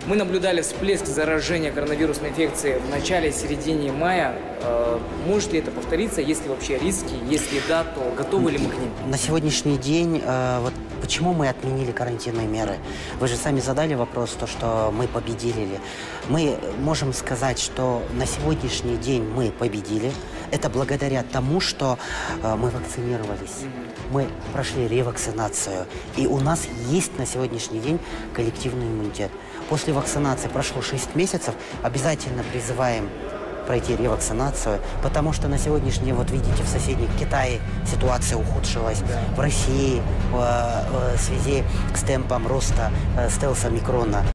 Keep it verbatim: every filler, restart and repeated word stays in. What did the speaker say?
Мы наблюдали всплеск заражения коронавирусной инфекцией в начале-середине мая. Может ли это повториться? Есть ли вообще риски? Если да, то готовы ли мы к ним? На сегодняшний день, вот почему мы отменили карантинные меры? Вы же сами задали вопрос, то, что мы победили. Мы можем сказать, что на сегодняшний день мы победили. Это благодаря тому, что мы вакцинировались. Мы прошли ревакцинацию. И у нас есть на сегодняшний день коллективный иммунитет. После вакцинации прошло шесть месяцев. Обязательно призываем пройти ревакцинацию, потому что на сегодняшний день, вот видите, в соседнем Китае ситуация ухудшилась, в России в, в связи с темпом роста стелса микрона.